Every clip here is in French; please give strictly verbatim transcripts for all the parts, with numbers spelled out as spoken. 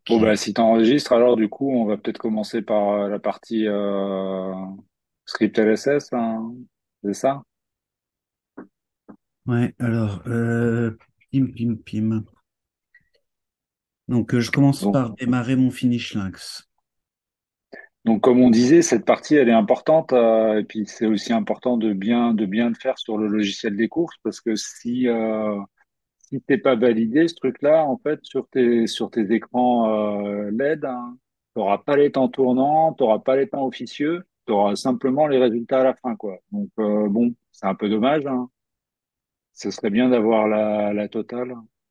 Bon, bah, Ok. si tu enregistres, alors du coup, on va peut-être commencer par euh, la partie euh, script L S S, hein, c'est ça? Ouais, alors, euh, pim, pim, pim. Donc, euh, je commence Donc, par démarrer mon finish links. donc, comme on disait, cette partie, elle est importante, euh, et puis c'est aussi important de bien, de bien le faire sur le logiciel des courses, parce que si, euh, si t'es pas validé, ce truc-là, en fait, sur tes, sur tes écrans euh, L E D, hein, t'auras pas les temps tournants, t'auras pas les temps officieux, t'auras simplement les résultats à la fin, quoi. Donc, euh, bon, c'est un peu dommage, hein. Ce serait bien d'avoir la, la totale.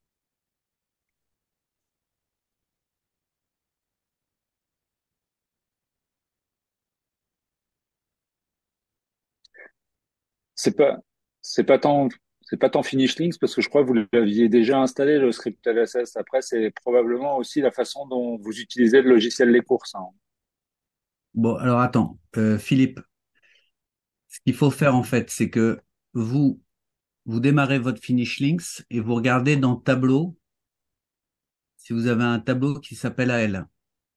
C'est pas, c'est pas tant, c'est pas tant Finish Links parce que je crois que vous l'aviez déjà installé le script L S S. Après, c'est probablement aussi la façon dont vous utilisez le logiciel les courses, hein. Bon, alors attends, euh, Philippe, ce qu'il faut faire en fait, c'est que vous, vous démarrez votre finish links et vous regardez dans tableau si vous avez un tableau qui s'appelle A L.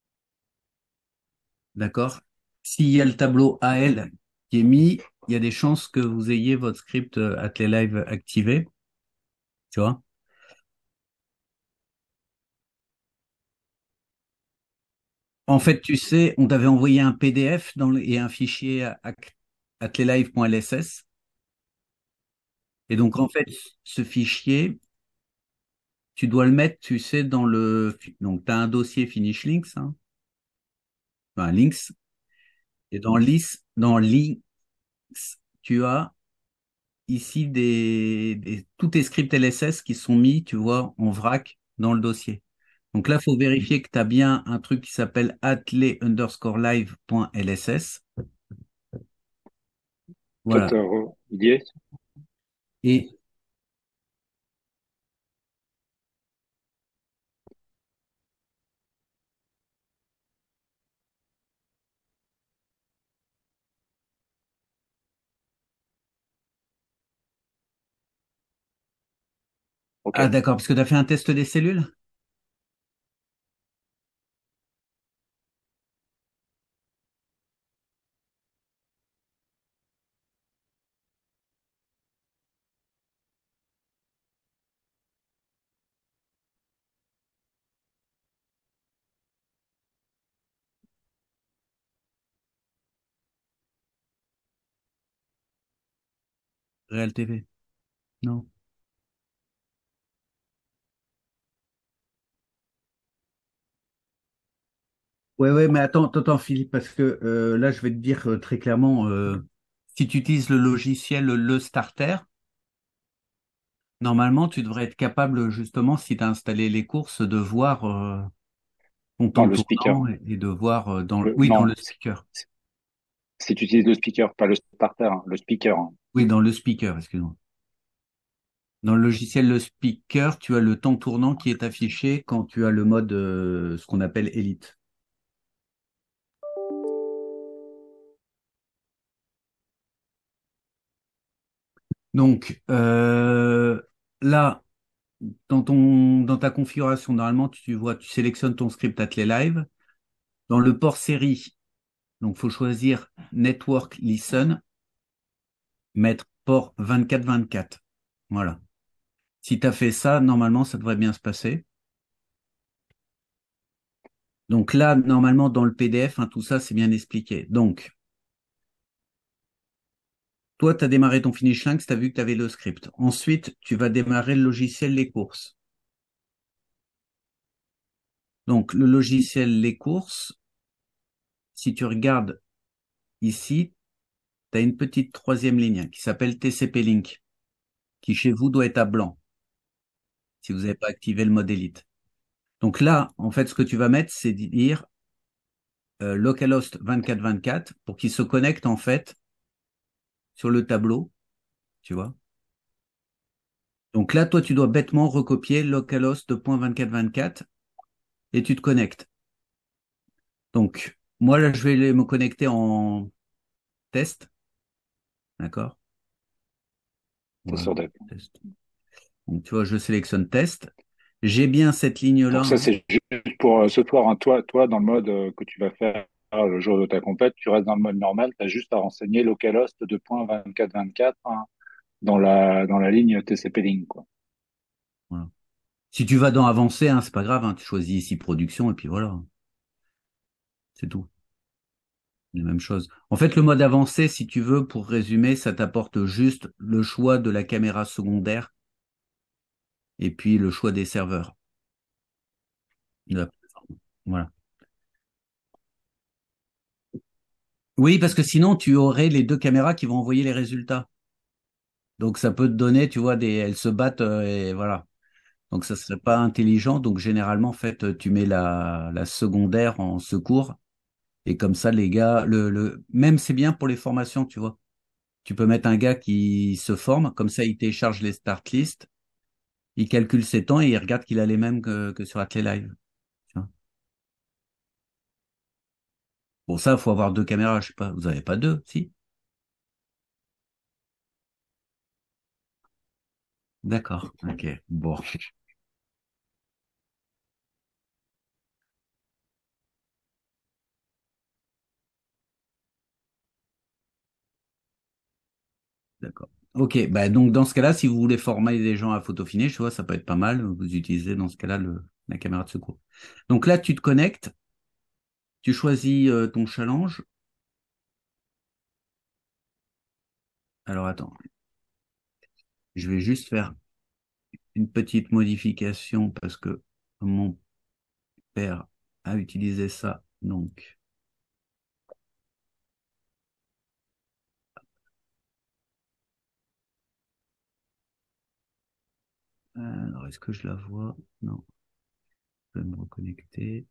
D'accord? S'il y a le tableau A L qui est mis, il y a des chances que vous ayez votre script euh, Athlé Live activé. Tu vois? En fait, tu sais, on t'avait envoyé un P D F dans le- et un fichier ac- athlelive.lss. Et donc, en fait, ce fichier, tu dois le mettre, tu sais, dans le... Donc, tu as un dossier Finish Links, hein, enfin, Links. Et dans Links, dans Links, tu as ici des, des- tous tes scripts L S S qui sont mis, tu vois, en vrac dans le dossier. Donc là, il faut vérifier que tu as bien un truc qui s'appelle athlé underscore live.lss. Voilà. Flutter I D E. Et OK. ah, d'accord, parce que tu as fait un test des cellules? Réel T V? Non. Ouais, ouais, mais attends, attends, attends, Philippe, parce que euh, là, je vais te dire euh, très clairement, euh, si tu utilises le logiciel Le Starter, normalement, tu devrais être capable, justement, si tu as installé les courses, de voir euh, ton Non, temps le speaker. tournant et, et de voir euh, dans, Le, oui, dans non, le c'est- speaker. c'est- si tu utilises le speaker, pas le starter, hein, le speaker, hein. Oui, dans le speaker, excuse-moi. Dans le logiciel Le Speaker, tu as le temps tournant qui est affiché quand tu as le mode, euh, ce qu'on appelle Elite. Donc, euh, là, dans ton, dans ta configuration, normalement, tu vois, tu sélectionnes ton script Athlé Live. Dans le port série, donc faut choisir Network Listen, mettre port vingt-quatre vingt-quatre. Voilà. Si tu as fait ça, normalement, ça devrait bien se passer. Donc là, normalement, dans le P D F, hein, tout ça, c'est bien expliqué. Donc, toi, tu as démarré ton Finish Links, tu as vu que tu avais le script. Ensuite, tu vas démarrer le logiciel Les Courses. Donc, le logiciel Les Courses, si tu regardes ici, tu as une petite troisième ligne qui s'appelle T C P Link, qui chez vous doit être à blanc, si vous n'avez pas activé le mode élite. Donc là, en fait, ce que tu vas mettre, c'est dire euh, localhost vingt-quatre vingt-quatre pour qu'il se connecte en fait sur le tableau, tu vois. Donc là, toi, tu dois bêtement recopier localhost.vingt-quatre vingt-quatre et tu te connectes. Donc, moi, là, je vais aller me connecter en test, d'accord? C'est Voilà, sur Dev. test. Donc, tu vois, je sélectionne test. j'ai bien cette ligne-là, Donc ça, hein. c'est juste pour euh, ce soir, hein. Toi, toi, dans le mode euh, que tu vas faire le jour de ta compète, tu restes dans le mode normal, tu as juste à renseigner localhost deux point vingt-quatre vingt-quatre hein, dans la, dans la ligne T C P-Link, quoi. Voilà. Si tu vas dans avancé, hein, c'est pas grave, hein, tu choisis ici production et puis voilà, c'est tout. La même chose. En fait, le mode avancé, si tu veux, pour résumer, ça t'apporte juste le choix de la caméra secondaire et puis le choix des serveurs. de la plateforme. Voilà. Oui, parce que sinon, tu aurais les deux caméras qui vont envoyer les résultats. Donc, ça peut te donner, tu vois, des, elles se battent euh, et voilà. Donc, ça serait pas intelligent. Donc, généralement, en fait, tu mets la, la secondaire en secours et comme ça, les gars, le, le, même c'est bien pour les formations, tu vois. Tu peux mettre un gars qui se forme, comme ça, il télécharge les start lists, il calcule ses temps et il regarde qu'il a les mêmes que, que sur Athlé Live. Tu vois. Pour ça, il faut avoir deux caméras. Je sais pas, vous avez pas deux, si? D'accord. Ok. Bon. D'accord. Ok, bah donc dans ce cas-là, si vous voulez former des gens à photo finish, tu vois, ça peut être pas mal. Vous utilisez dans ce cas-là le, la caméra de secours. Donc là, tu te connectes, tu choisis euh, ton challenge. Alors attends, je vais juste faire une petite modification parce que mon père a utilisé ça. Donc, alors est-ce que je la vois? Non, je vais me reconnecter.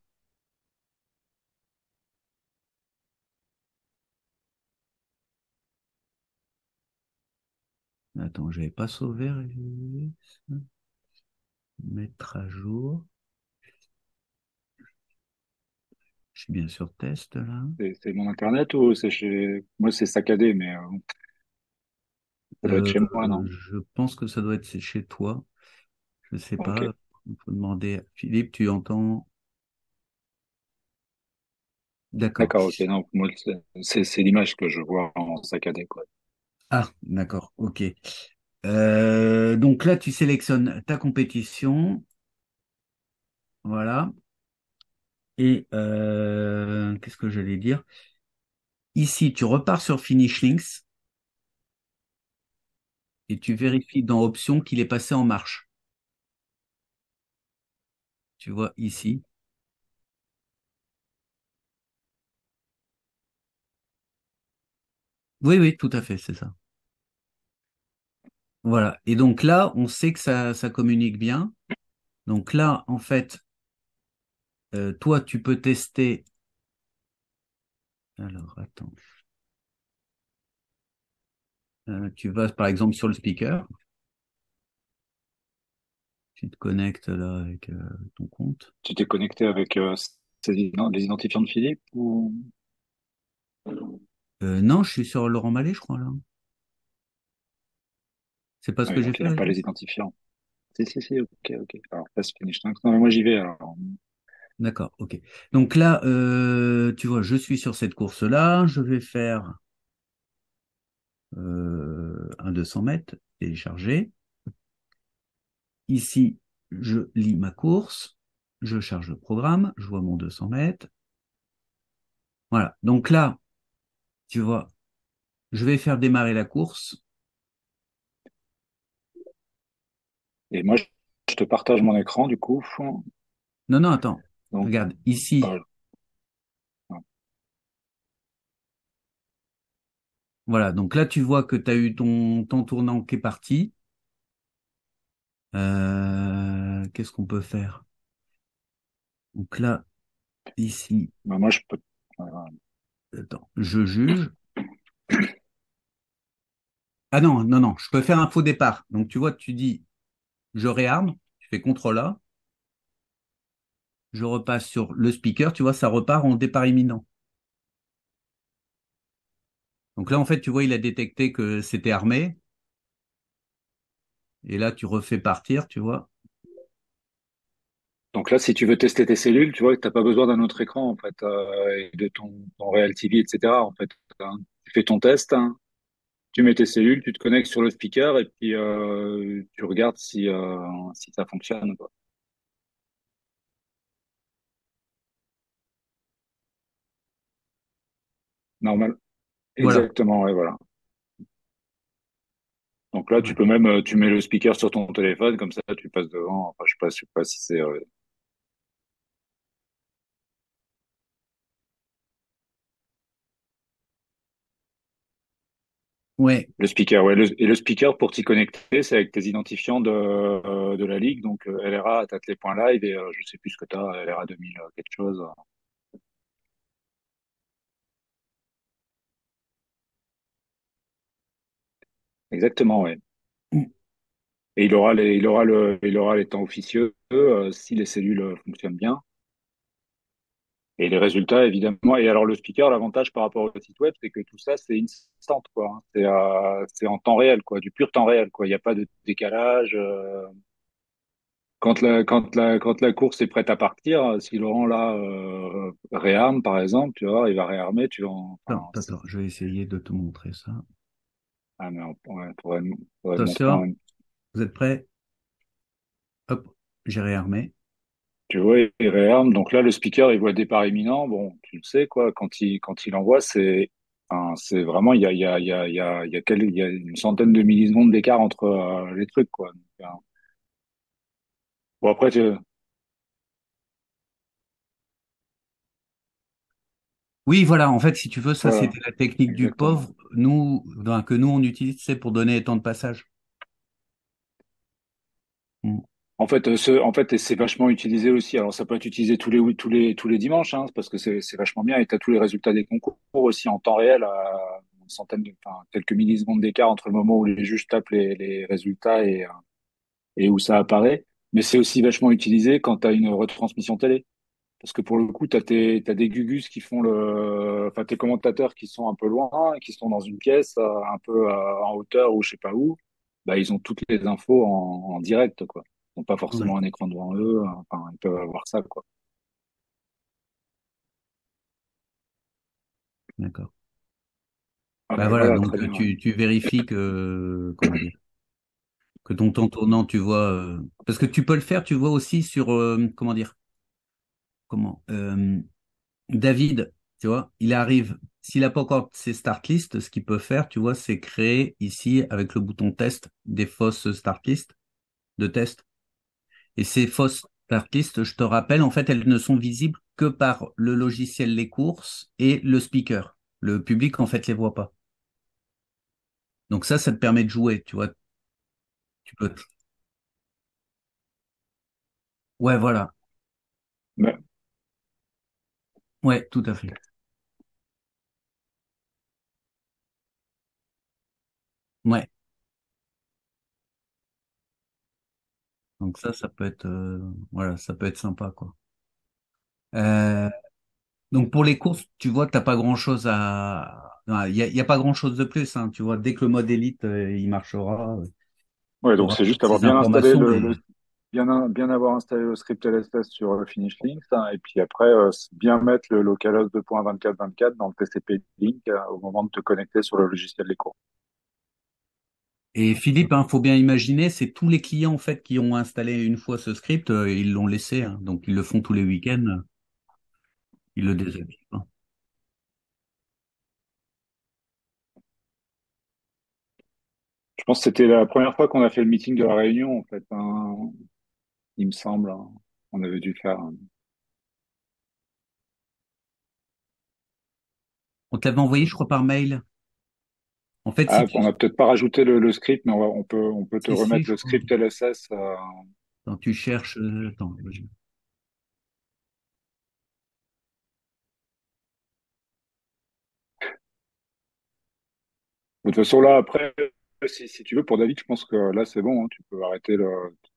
Attends, j'avais pas sauvé. Mettre à jour. Je suis bien sur test là. C'est c'est mon internet ou c'est chez moi, c'est saccadé, mais euh, ça doit être Euh, chez moi, non? je pense que ça doit être chez toi. Je sais Ok, pas. Il faut demander. Philippe, tu entends? D'accord. d'accord, ok, non, moi c'est c'est c'est l'image que je vois en saccadé, quoi. Ah, d'accord. Ok. Euh, donc là, tu sélectionnes ta compétition. Voilà. Et euh, qu'est-ce que j'allais dire? Ici, tu repars sur Finish Links et tu vérifies dans Options qu'il est passé en marche. Tu vois ici. Oui, oui, tout à fait, c'est ça. Voilà. Et donc là, on sait que ça, ça communique bien. Donc là, en fait, euh, toi, tu peux tester. Alors, attends. Euh, tu vas, par exemple, sur le speaker. Tu te connectes là avec euh, ton compte. Tu t'es connecté avec euh, ces ident- les identifiants de Philippe ou Euh, non, je suis sur Laurent Mallet, je crois, là. C'est pas ce oui, que j'ai donc il fait n'a là. pas les identifiants. Si, si, si, ok, ok. Alors, passe finish tank. Non, mais moi j'y vais alors. D'accord, ok. Donc là, euh, tu vois, je suis sur cette course-là. Je vais faire euh, un deux cents mètres, télécharger. Ici, je lis ma course. Je charge le programme. Je vois mon deux cents mètres. Voilà. Donc là, tu vois, je vais faire démarrer la course. Et moi, je je te partage mon écran du coup. Non, non, attends. Donc, Regarde, ici. euh, Voilà. Donc là, tu vois que tu as eu ton, ton tournant qui est parti. Euh, qu'est-ce qu'on peut faire? Donc là, ici, bah, moi je peux. euh, attends, je juge. Ah non, non, non, je peux faire un faux départ. Donc tu vois, tu dis, je réarme, tu fais contrôle A, je repasse sur le speaker, tu vois, ça repart en départ imminent. Donc là, en fait, tu vois, il a détecté que c'était armé. Et là, tu refais partir, tu vois. Donc là, si tu veux tester tes cellules, tu vois que t'as pas besoin d'un autre écran, en fait, euh, et de ton, ton Real T V, et cetera. En fait, hein. Tu fais ton test, hein, tu mets tes cellules, tu te connectes sur le speaker et puis euh, tu regardes si, euh, si ça fonctionne, quoi. Normal. Voilà. Exactement, ouais, voilà. Donc là, tu Ouais. peux même, euh, tu mets le speaker sur ton téléphone, comme ça, tu passes devant. Enfin, je sais pas, je sais pas si c'est euh, Ouais. le speaker, ouais. Le- et le speaker, pour t'y connecter, c'est avec tes identifiants de, euh, de la ligue. Donc euh, L R A, t'as les points live et euh, je sais plus ce que t'as, L R A deux mille euh, quelque chose. Exactement, ouais. Et il aura les, il aura le, il aura les temps officieux euh, si les cellules euh, fonctionnent bien. Et les résultats, évidemment. Et alors, le speaker, l'avantage par rapport au site web, c'est que tout ça, c'est instant, quoi. Hein. C'est euh, c'est en temps réel, quoi. Du pur temps réel, quoi. Il n'y a pas de décalage. euh. Quand la, quand la, quand la course est prête à partir, si Laurent, là, euh, réarme, par exemple, tu vois, il va réarmer, tu vois. Attends, Enfin, c'est- attends, je vais essayer de te montrer ça. ah, mais on pourrait, on pourrait, on pourrait montrer Attention, en vous êtes prêts? Hop, j'ai réarmé. Tu vois, il réarme. Donc là, le speaker, il voit le départ imminent. Bon, tu le sais, quoi. Quand il, quand il envoie, c'est, enfin, c'est vraiment, il y a, il y a, il y a, il y a, il y a, quel- il y a une centaine de millisecondes d'écart entre euh, les trucs, quoi. Donc, euh, bon, après, tu... Oui, voilà, en fait, si tu veux, ça, voilà, c'était la technique du exactement. pauvre, nous, ben, que nous, on utilise, c'est pour donner les temps de passage. Mm. En fait, euh, ce, en fait, c'est vachement utilisé aussi. Alors, ça peut être utilisé tous les, tous les, tous les dimanches, hein, parce que c'est, c'est vachement bien. Et tu as tous les résultats des concours aussi en temps réel, à une centaine de, enfin, quelques millisecondes d'écart entre le moment où les juges tapent les, les résultats et, euh, et où ça apparaît. Mais c'est aussi vachement utilisé quand tu as une retransmission télé. Parce que pour le coup, tu as, tes, t'as des gugus qui font le... Enfin, tes commentateurs qui sont un peu loin, qui sont dans une pièce euh, un peu euh, en hauteur ou je sais pas où. Bah, ils ont toutes les infos en, en direct, quoi. Ils n'ont pas Ouais, forcément un écran devant eux. Enfin, ils peuvent avoir ça, quoi. d'accord. Ah Bah ben voilà, voilà, donc très euh, bien. tu, tu vérifies que, comment dire, que ton temps tournant, tu vois, euh, parce que tu peux le faire, tu vois aussi sur, euh, comment dire, comment, euh, David, tu vois, il arrive, s'il n'a pas encore ses start list, ce qu'il peut faire, tu vois, c'est créer ici, avec le bouton test, des fausses start list de test. Et ces fausses start list, je te rappelle, en fait, elles ne sont visibles que par le logiciel Les Courses et le speaker. Le public, en fait, les voit pas. Donc ça, ça te permet de jouer, tu vois. Tu peux. Ouais, voilà. Mais, Ouais, tout à fait. Ouais. Donc ça, ça peut être, euh, voilà, ça peut être sympa, quoi. Euh, donc pour les courses, tu vois, t'as pas grand-chose à, il y a, y a pas grand-chose de plus, hein, tu vois. Dès que le mode élite, euh, il marchera, ouais, tu donc auras c'est juste toutes avoir ces bien installé informations, le, mais le- bien, bien avoir installé le script L S S sur le Finish Links, hein, et puis après, euh, bien mettre le localhost deux point vingt-quatre vingt-quatre dans le T C P link euh, au moment de te connecter sur le logiciel des cours. et Philippe, hein, faut bien imaginer, c'est tous les clients en fait qui ont installé une fois ce script, euh, ils l'ont laissé, hein. Donc ils le font tous les week-ends, euh, ils le désactivent, hein. Je pense que c'était la première fois qu'on a fait le meeting de la réunion, en fait, hein, il me semble, hein. On avait dû le faire, hein. On te l'avait envoyé, je crois, par mail. En fait, si Ah, tu, on n'a peut-être pas rajouté le, le script, mais on, va- on peut, on peut te si, si, remettre je le crois. script L S S. euh, Quand tu cherches, euh, attends, je- De toute façon, là, après, si, si tu veux, pour David, je pense que là, c'est bon, hein, tu peux arrêter le,